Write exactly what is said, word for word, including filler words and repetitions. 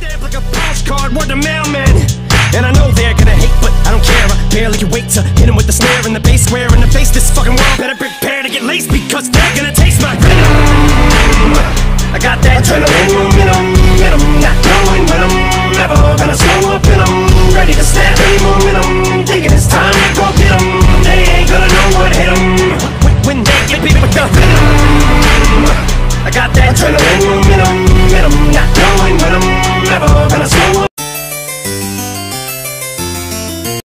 stamp like a postcard, word to mailman. And I know they're gonna hate, but I don't care. I barely can wait to hit him with the snare and the bass. Where in the face this fucking world better be